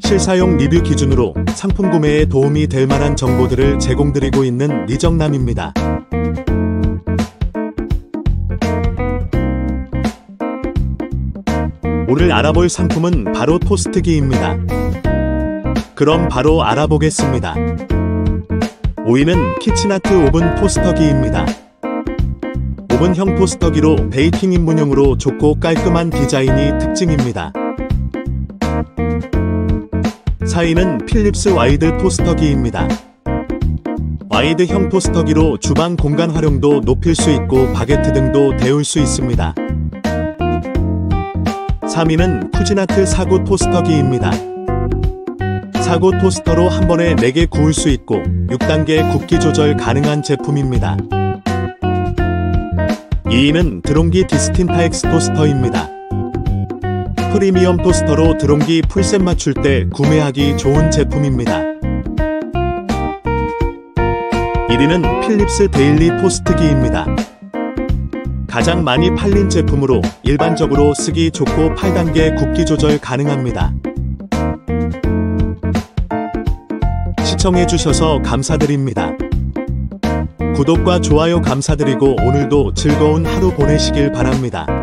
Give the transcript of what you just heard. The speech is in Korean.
실사용 리뷰 기준으로 상품 구매에 도움이 될 만한 정보들을 제공드리고 있는 리정남입니다. 오늘 알아볼 상품은 바로 토스트기입니다. 그럼 바로 알아보겠습니다. 5위는 키친아트 오븐 토스터기입니다. 오븐형 토스터기로 베이킹 입문용으로 좁고 깔끔한 디자인이 특징입니다. 4위는 필립스 와이드 토스터기입니다. 와이드형 토스터기로 주방 공간 활용도 높일 수 있고 바게트 등도 데울 수 있습니다. 3위는 쿠지나트 사구 토스터기입니다. 사구 토스터로 한 번에 4개 구울 수 있고 6단계 굽기 조절 가능한 제품입니다. 2위는 드롱기 디스틴타엑스 토스터입니다. 프리미엄 토스터로 드롱기 풀셋 맞출 때 구매하기 좋은 제품입니다. 1위는 필립스 데일리 토스트기입니다. 가장 많이 팔린 제품으로 일반적으로 쓰기 좋고 8단계 굽기 조절 가능합니다. 시청해주셔서 감사드립니다. 구독과 좋아요 감사드리고 오늘도 즐거운 하루 보내시길 바랍니다.